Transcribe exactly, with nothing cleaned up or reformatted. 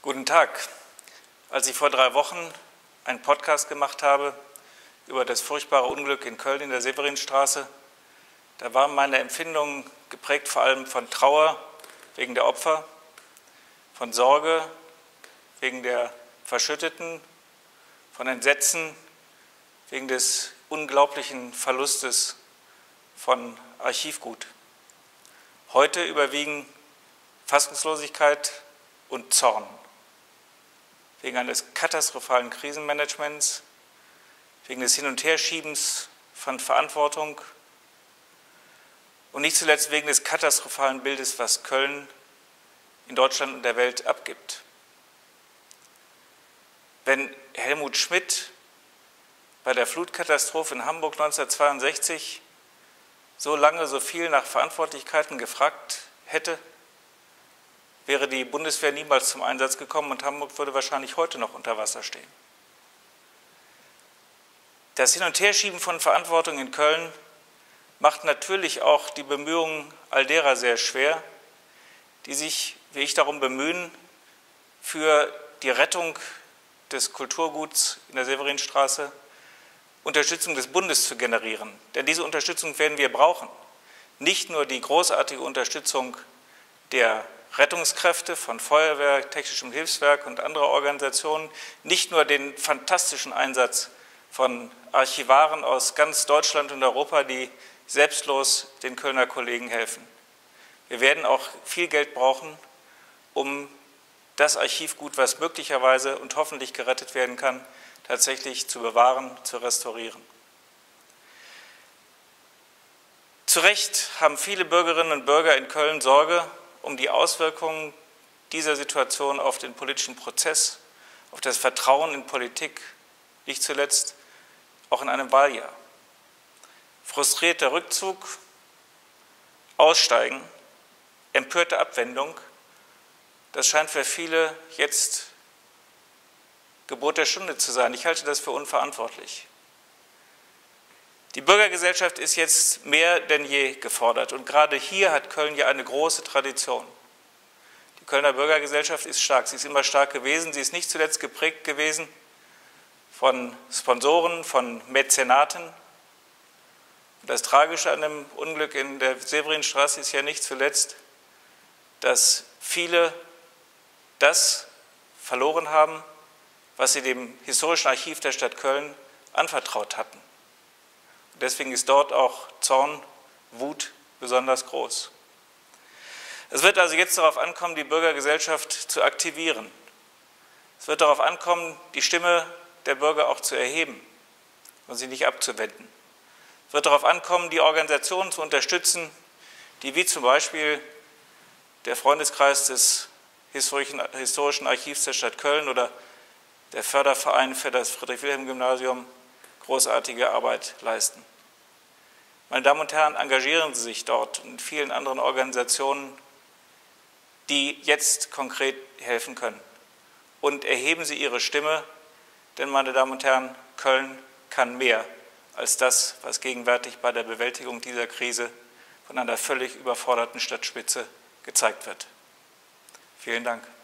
Guten Tag. Als ich vor drei Wochen einen Podcast gemacht habe über das furchtbare Unglück in Köln in der Severinstraße, da waren meine Empfindungen geprägt vor allem von Trauer wegen der Opfer, von Sorge wegen der Verschütteten, von Entsetzen wegen des unglaublichen Verlustes von Archivgut. Heute überwiegen Fassungslosigkeit und Zorn wegen eines katastrophalen Krisenmanagements, wegen des Hin- und Herschiebens von Verantwortung und nicht zuletzt wegen des katastrophalen Bildes, was Köln in Deutschland und der Welt abgibt. Wenn Helmut Schmidt bei der Flutkatastrophe in Hamburg neunzehnhundertzweiundsechzig so lange, so viel nach Verantwortlichkeiten gefragt hätte, wäre die Bundeswehr niemals zum Einsatz gekommen und Hamburg würde wahrscheinlich heute noch unter Wasser stehen. Das Hin- und Herschieben von Verantwortung in Köln macht natürlich auch die Bemühungen all derer sehr schwer, die sich, wie ich, darum bemühen, für die Rettung des Kulturguts in der Severinstraße Unterstützung des Bundes zu generieren. Denn diese Unterstützung werden wir brauchen. Nicht nur die großartige Unterstützung der Rettungskräfte von Feuerwehr, Technischem Hilfswerk und anderer Organisationen, nicht nur den fantastischen Einsatz von Archivaren aus ganz Deutschland und Europa, die selbstlos den Kölner Kollegen helfen. Wir werden auch viel Geld brauchen, um das Archivgut, was möglicherweise und hoffentlich gerettet werden kann, tatsächlich zu bewahren, zu restaurieren. Zu Recht haben viele Bürgerinnen und Bürger in Köln Sorge um die Auswirkungen dieser Situation auf den politischen Prozess, auf das Vertrauen in Politik, nicht zuletzt auch in einem Wahljahr. Frustrierter Rückzug, Aussteigen, empörte Abwendung, das scheint für viele jetzt Gebot der Stunde zu sein. Ich halte das für unverantwortlich. Die Bürgergesellschaft ist jetzt mehr denn je gefordert und gerade hier hat Köln ja eine große Tradition. Die Kölner Bürgergesellschaft ist stark, sie ist immer stark gewesen, sie ist nicht zuletzt geprägt gewesen von Sponsoren, von Mäzenaten. Und das Tragische an dem Unglück in der Severinstraße ist ja nicht zuletzt, dass viele das verloren haben, was sie dem Historischen Archiv der Stadt Köln anvertraut hatten. Deswegen ist dort auch Zorn, Wut besonders groß. Es wird also jetzt darauf ankommen, die Bürgergesellschaft zu aktivieren. Es wird darauf ankommen, die Stimme der Bürger auch zu erheben und sie nicht abzuwenden. Es wird darauf ankommen, die Organisationen zu unterstützen, die wie zum Beispiel der Freundeskreis des Historischen Archivs der Stadt Köln oder der Förderverein für das Friedrich-Wilhelm-Gymnasium großartige Arbeit leisten. Meine Damen und Herren, engagieren Sie sich dort und in vielen anderen Organisationen, die jetzt konkret helfen können. Und erheben Sie Ihre Stimme, denn, meine Damen und Herren, Köln kann mehr als das, was gegenwärtig bei der Bewältigung dieser Krise von einer völlig überforderten Stadtspitze gezeigt wird. Vielen Dank.